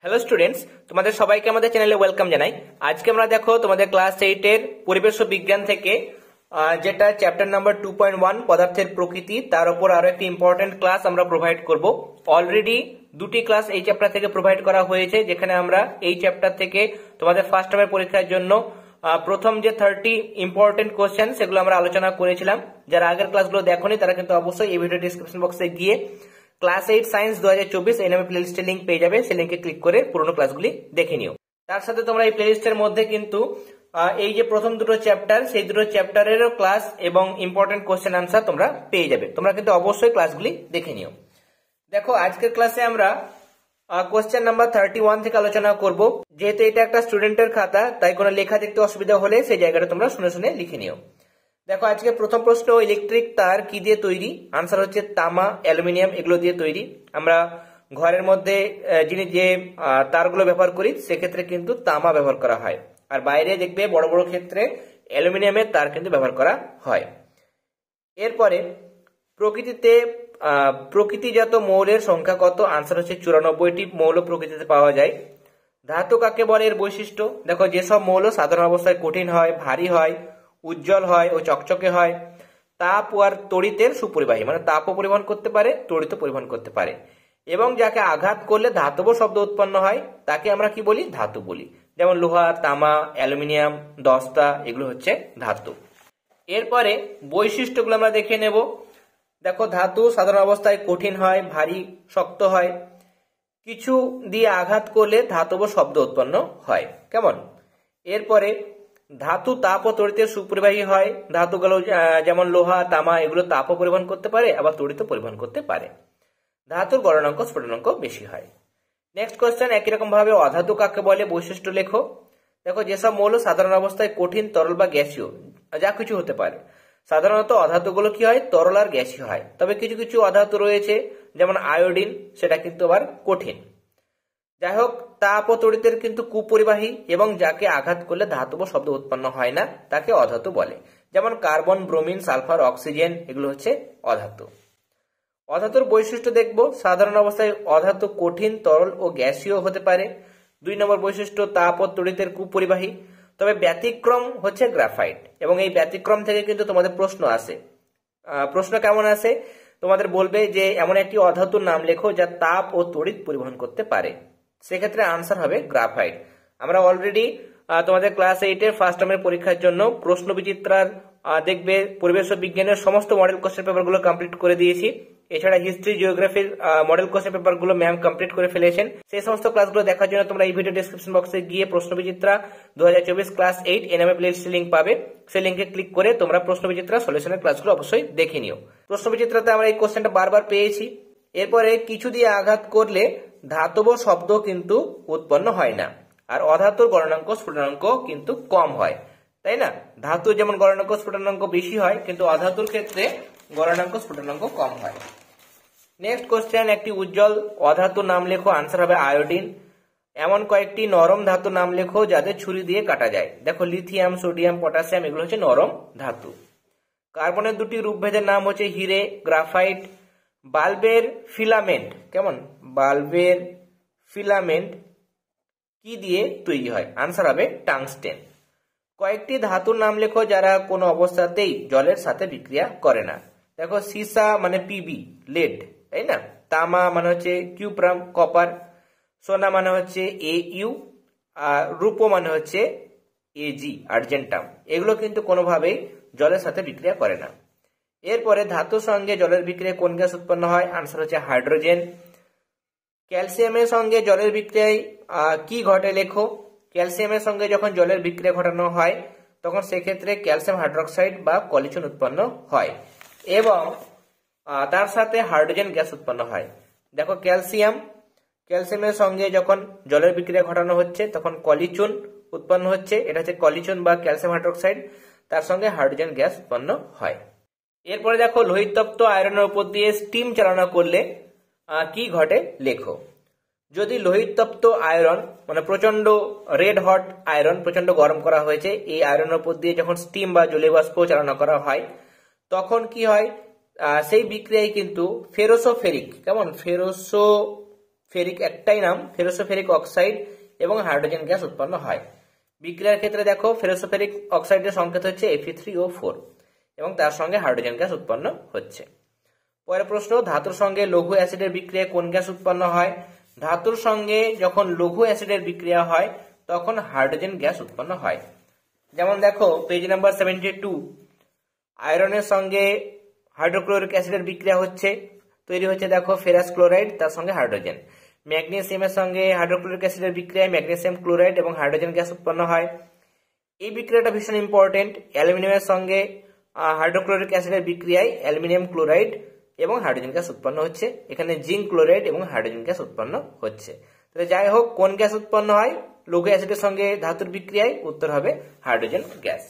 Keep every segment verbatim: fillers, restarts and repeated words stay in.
Hello students, তোমাদের সবাইকে আমাদের চ্যানেলে ওয়েলকাম জানাই। আজকে আমরা দেখো তোমাদের ক্লাস এইট এর পরিবেশ ও বিজ্ঞান থেকে যেটা chapter number two point one পদার্থের প্রকৃতি, তার উপর আরো একটি ইম্পর্টেন্ট ক্লাস আমরা প্রোভাইড করব। অলরেডি দুটি ক্লাস এই চ্যাপ্টার থেকে প্রোভাইড করা হয়েছে, যেখানে আমরা এই চ্যাপ্টার থেকে তোমাদের ফার্স্ট টার্মের পরীক্ষার জন্য প্রথম যে থার্টি ইম্পর্টেন্ট কোশ্চেন সেগুলো আমরা আলোচনা করেছিলাম। যারা আগের ক্লাসগুলো দেখোনি তারা কিন্তু অবশ্যই এই ভিডিও ডিসক্রিপশন বক্সে গিয়ে ক্লাস এইট সায়েন্স দু হাজার চব্বিশ এই নামে প্লেলিস্টের লিঙ্ক পেয়ে যাবে। সেই লিঙ্কে ক্লিক করে পুরোনো ক্লাসগুলি দেখে নিও। তার সাথে তোমরা এই প্লেলিস্টের মধ্যে কিন্তু এই যে প্রথম দুটো চ্যাপ্টার, সেই দুটো চ্যাপ্টারেরও ক্লাস এবং ইম্পর্টেন্ট কোশ্চেন আনসার তোমরা পেয়ে যাবে। তোমরা কিন্তু অবশ্যই ক্লাসগুলি দেখে নিও। দেখো, আজকের ক্লাসে আমরা কোশ্চেন নাম্বার থার্টি ওয়ান থেকে আলোচনা করব। যেহেতু এটা একটা স্টুডেন্টের খাতা, তাই কোনো লেখা দেখতে অসুবিধা হলে সেই জায়গাটা তোমরা শুনে শুনে লিখে নিও। দেখো, আজকে প্রথম প্রশ্ন, ইলেকট্রিক তার কি দিয়ে তৈরি? আনসার হচ্ছে তামা, অ্যালুমিনিয়াম এগুলো দিয়ে তৈরি। আমরা ঘরের মধ্যে যিনি যে তারগুলো ব্যবহার করি সেক্ষেত্রে কিন্তু তামা ব্যবহার করা হয়, আর বাইরে দেখবে বড় বড় ক্ষেত্রে অ্যালুমিনিয়ামের তার কিন্তু ব্যবহার করা হয়। এরপরে প্রকৃতিতে প্রকৃতিজাত মৌলের সংখ্যা কত? আনসার হচ্ছে চুরানব্বইটি মৌল প্রকৃতিতে পাওয়া যায়। ধাতু কাকে বলে, এর বৈশিষ্ট্য? দেখো, যেসব মৌল সাধারণ অবস্থায় কঠিন হয়, ভারী হয়, উজ্জ্বল হয় ও চকচকে হয়, তাপ ও আর তড়িতের সুপরিবাহী, মানে তাপও পরিবহন করতে পারে, তড়িৎও পরিবহন করতে পারে, এবং যাকে আঘাত করলে ধাতব শব্দ উৎপন্ন হয় তাকে আমরা কি বলি? ধাতু বলি। যেমন লোহা, তামা, অ্যালুমিনিয়াম, দস্তা এগুলো হচ্ছে ধাতু। এরপরে বৈশিষ্ট্যগুলো আমরা দেখে নেব। দেখো, ধাতু সাধারণ অবস্থায় কঠিন হয়, ভারী, শক্ত হয়, কিছু দিয়ে আঘাত করলে ধাতব শব্দ উৎপন্ন হয়। কেমন? এরপরে ধাতু তাপ ও তড়িতের সুপরিবাহী হয়। ধাতুগুলো যেমন লোহা, তামা এগুলো তাপও পরিবহন করতে পারে, আবার তড়িৎও পরিবহন করতে পারে। ধাতুর গলনাঙ্ক স্ফুটনাঙ্ক বেশি হয়। নেক্সট কোশ্চেন, একই রকম ভাবে অধাতু কাকে বলে? বৈশিষ্ট্য লেখো। দেখো, যেসব মৌল সাধারণ অবস্থায় কঠিন, তরল বা গ্যাসীয়, যা কিছু হতে পারে। সাধারণত অধাতুগুলো কি হয়? তরল আর গ্যাসীয় হয়। তবে কিছু কিছু অধাতু রয়েছে, যেমন আয়োডিন, সেটা কিন্তু আবার কঠিন। যাই হোক, তাপ ও তড়িতের কিন্তু কুপরিবাহী, এবং যাকে আঘাত করলে ধাতব শব্দ উৎপন্ন হয় না তাকে অধাতু বলে। যেমন কার্বন, ব্রোমিন, সালফার, অক্সিজেন এগুলো হচ্ছে অধাতু। অধাতুর বৈশিষ্ট্য দেখব। সাধারণ অবস্থায় অধাতু কঠিন, তরল ও গ্যাসীয় হতে পারে। দুই নম্বর বৈশিষ্ট্য, তাপ ও তড়িতের কুপরিবাহী। তবে ব্যতিক্রম হচ্ছে গ্রাফাইট, এবং এই ব্যতিক্রম থেকে কিন্তু তোমাদের প্রশ্ন আসে। প্রশ্ন কেমন আসে? তোমাদের বলবে যে এমন একটি অধাতুর নাম লেখো যা তাপ ও তড়িৎ পরিবহন করতে পারে। সেক্ষেত্রে আনসার হবে গ্রাফাইট। আমরা অলরেডি তোমাদের ক্লাস এইট এর ফার্স্ট টার্মের পরীক্ষার জন্য প্রশ্ন বিচিত্রার দেখবে পরিবেশ ও বিজ্ঞানের সমস্ত মডেল কোশ্চেন পেপারগুলো কমপ্লিট করে দিয়েছি। এছাড়া হিস্ট্রি, জিওগ্রাফির মডেল কোশ্চেন পেপারগুলো ম্যাম কমপ্লিট করে ফেলেছেন। সেই সমস্ত ক্লাসগুলো দেখার জন্য তোমরা এই ভিডিও ডিসক্রিপশন বক্সে গিয়ে প্রশ্ন বিচিত্রা দু হাজার চব্বিশ ক্লাস এইট এ নামে প্লেলিস্ট লিঙ্ক পাবে। সেই লিঙ্কে ক্লিক করে তোমরা প্রশ্ন বিচিত্রা সলিউশনের ক্লাসগুলো অবশ্যই দেখে নিও। প্রশ্ন বিচিত্রাতে আমরা এই কোশ্চেনটা বারবার পেয়েছি। এরপরে কিছু দিয়ে আঘাত করলে ধাতব শব্দ কিন্তু উৎপন্ন হয় না, আর অধাতুর গলনাঙ্ক স্ফুটনাঙ্ক কিন্তু কম হয়, তাই না? ধাতু যেমন গলনাঙ্ক স্ফুটনাঙ্ক বেশি হয়, কিন্তু অধাতুর ক্ষেত্রে গলনাঙ্ক স্ফুটনাঙ্ক কম হয়। নেক্সট কোশ্চেন, একটি উজ্জ্বল অধাতুর নাম লেখো। আনসার হবে আয়োডিন। এমন কয়েকটি নরম ধাতুর নাম লেখো যাদের ছুরি দিয়ে কাটা যায়। দেখো, লিথিয়াম, সোডিয়াম, পটাশিয়াম এগুলো হচ্ছে নরম ধাতু। কার্বনের দুটি রূপভেদের নাম হচ্ছে হিরে, গ্রাফাইট। বাল্বের ফিলামেন্ট, কেমন? বাল্বের ফিলামেন্ট কি দিয়ে তৈরি হয়? আনসার হবে টাংস্টেন। কয়েকটি ধাতুর নাম লেখো যারা কোনো অবস্থাতেই জলের সাথে বিক্রিয়া করে না। দেখো, সীসা মানে পিবি, লেড, তাই না? তামা মানে হচ্ছে কিউপ্রাম, কপার। সোনা মানে হচ্ছে এ ইউ, আর রূপো মানে হচ্ছে এজি, আর্জেন্টাম। এগুলো কিন্তু কোনোভাবেই জলের সাথে বিক্রিয়া করে না। এরপরে ধাতুর সঙ্গে জলের বিক্রিয়ায় কোন গ্যাস উৎপন্ন হয়? আনসার হচ্ছে হাইড্রোজেন। ক্যালসিয়ামের সঙ্গে জলের বিক্রিয়ায় কি ঘটে লেখো। ক্যালসিয়ামের সঙ্গে যখন জলের বিক্রিয়া ঘটানো হয় তখন সেক্ষেত্রে ক্যালসিয়াম হাইড্রোক্সাইড বা কলিচন উৎপন্ন হয়, এবং তার সাথে হাইড্রোজেন গ্যাস উৎপন্ন হয়। দেখো, ক্যালসিয়াম ক্যালসিয়ামের সঙ্গে যখন জলের বিক্রিয়া ঘটানো হচ্ছে তখন কলিচন উৎপন্ন হচ্ছে, এটা হচ্ছে কলিচন বা ক্যালসিয়াম হাইড্রোক্সাইড, তার সঙ্গে হাইড্রোজেন গ্যাস উৎপন্ন হয়। এরপরে দেখো, লোহিতপ্ত আয়রনের উপর দিয়ে স্টিম চালনা করলে কি ঘটে লেখো। যদি লোহিতপ্ত আয়রন মানে প্রচন্ড রেড হট আয়রন, প্রচন্ড গরম করা হয়েছে, এই আয়রনের উপর দিয়ে যখন স্টিম বা জলীয় বাষ্প চালনা করা হয় তখন কি হয়? সেই বিক্রিয়ায় কিন্তু ফেরোসোফেরিক, কেমন? ফেরোসো ফেরিক একটাই নাম, ফেরোসোফেরিক অক্সাইড এবং হাইড্রোজেন গ্যাস উৎপন্ন হয়। বিক্রিয়ার ক্ষেত্রে দেখো ফেরোসোফেরিক অক্সাইডের সংকেত হচ্ছে F E three O four এবং তার সঙ্গে হাইড্রোজেন গ্যাস উৎপন্ন হচ্ছে। পরের প্রশ্ন, ধাতুর সঙ্গে লঘু অ্যাসিডের বিক্রিয়ায় কোন গ্যাস উৎপন্ন হয়? ধাতুর সঙ্গে যখন লঘু অ্যাসিডের বিক্রিয়া হয় তখন হাইড্রোজেন গ্যাস উৎপন্ন হয়। যেমন দেখো পেজ নাম্বার সেভেন্টি টু, আয়রনের সঙ্গে হাইড্রোক্লোরিক অ্যাসিডের বিক্রিয়া হচ্ছে, তৈরি হচ্ছে দেখো ফেরাস ক্লোরাইড, তার সঙ্গে হাইড্রোজেন। ম্যাগনেসিয়ামের সঙ্গে হাইড্রোক্লোরিক অ্যাসিডের বিক্রিয়ায় ম্যাগনেসিয়াম ক্লোরাইড এবং হাইড্রোজেন গ্যাস উৎপন্ন হয়। এই বিক্রিয়াটা ভীষণ ইম্পর্টেন্ট। অ্যালুমিনিয়ামের সঙ্গে হাইড্রোক্লোরিক অ্যাসিডের বিক্রিয়ায় অ্যালুমিনিয়াম ক্লোরাইড এবং হাইড্রোজেন গ্যাস উৎপন্ন হচ্ছে, এখানে জিঙ্ক ক্লোরাইড এবং হাইড্রোজেন গ্যাস উৎপন্ন হচ্ছে। তাহলে যাই হোক, কোন গ্যাস উৎপন্ন হয় লঘু অ্যাসিডের সঙ্গে ধাতুর বিক্রিয়ায়? উত্তর হবে হাইড্রোজেন গ্যাস।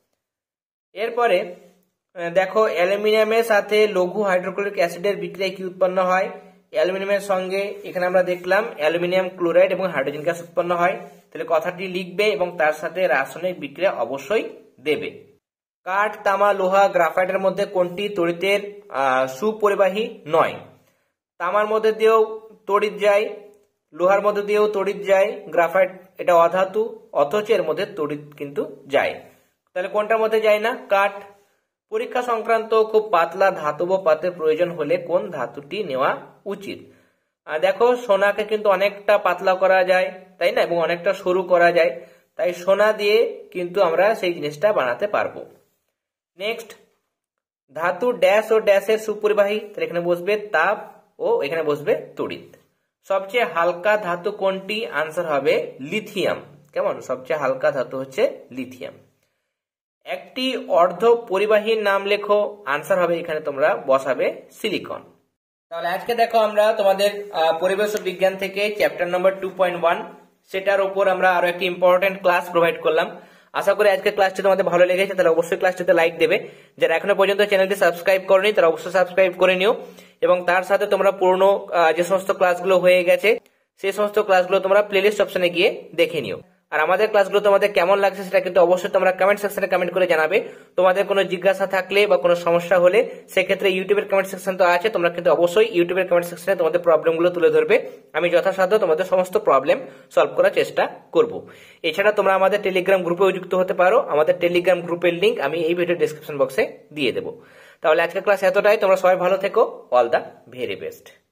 এরপরে দেখো অ্যালুমিনিয়ামের সাথে লঘু হাইড্রোক্লোরিক অ্যাসিডের বিক্রিয়ায় কি উৎপন্ন হয়? অ্যালুমিনিয়ামের সঙ্গে এখানে আমরা দেখলাম অ্যালুমিনিয়াম ক্লোরাইড এবং হাইড্রোজেন গ্যাস উৎপন্ন হয়। তাহলে কথাটি লিখবে এবং তার সাথে রাসায়নিক বিক্রিয়া অবশ্যই দেবে। কাঠ, তামা, লোহা, গ্রাফাইটের মধ্যে কোনটি তড়িতের সুপরিবাহী নয়? তামার মধ্যে দিয়েও তড়িৎ যায়, লোহার মধ্যে দিয়েও তড়িৎ যায়, গ্রাফাইট এটা অধাতু অথচ এর মধ্যে তড়িৎ কিন্তু যায়। তাহলে কোনটার মধ্যে যায় না? কাঠ। পরীক্ষা সংক্রান্ত খুব পাতলা ধাতব পাতের প্রয়োজন হলে কোন ধাতুটি নেওয়া উচিত? দেখো সোনাকে কিন্তু অনেকটা পাতলা করা যায়, তাই না, এবং অনেকটা সরু করা যায়, তাই সোনা দিয়ে কিন্তু আমরা সেই জিনিসটা বানাতে পারবো। নেক্সট, ধাতু ড্যাশ ও ড্যাশের সুপরিবাহী, তাহলে এখানে বসবে তাপ ও এখানে বসবে তড়িৎ। সবচেয়ে হালকা ধাতু কোনটি? আনসার হবে লিথিয়াম। কেমন? সবচেয়ে হালকা ধাতু হচ্ছে লিথিয়াম। একটি অর্ধ পরিবাহীর নাম লেখো, আনসার হবে এখানে তোমরা বসাবে সিলিকন। তাহলে আজকে দেখো আমরা তোমাদের পরিবেশ বিজ্ঞান থেকে chapter number two point one সেটার উপর আমরা আরো একটি ইম্পর্টেন্ট ক্লাস প্রোভাইড করলাম। আশা করি আজকের ক্লাসটি তোমাদের ভালো লেগেছে, তাহলে অবশ্যই ক্লাসটিতে লাইক দেবে। যারা এখনো পর্যন্ত চ্যানেলটি সাবস্ক্রাইব করনি তারা অবশ্যই সাবস্ক্রাইব করে নিও এবং তার সাথে তোমরা পুরনো যে সমস্ত ক্লাসগুলো হয়ে গেছে সেই সমস্ত ক্লাসগুলো তোমরা প্লেলিস্ট অপশনে গিয়ে দেখে নিও। আর আমাদের ক্লাসগুলো তোমাদের কেমন লাগছে সেটা কিন্তু অবশ্যই তোমরা কমেন্ট সেকশনে কমেন্ট করে জানাবে। তোমাদের কোনো জিজ্ঞাসা থাকলে বা কোনো সমস্যা হলে সেক্ষেত্রে ইউটিউবের কমেন্ট সেকশন তো আছে, তোমরা কিন্তু অবশ্যই ইউটিউবের কমেন্ট সেকশনে তোমাদের প্রবলেমগুলো তুলে ধরবে। আমি যথাসাধ্য তোমাদের সমস্ত প্রবলেম সলভ করার চেষ্টা করব। এছাড়া তোমরা আমাদের টেলিগ্রাম গ্রুপেও যুক্ত হতে পারো। আমাদের টেলিগ্রাম গ্রুপের লিঙ্ক আমি এই ভিডিও ডেসক্রিপশন বক্সে দিয়ে দেবো। তাহলে আজকের ক্লাস এতটাই। তোমরা সবাই ভালো থেকো। All the very best.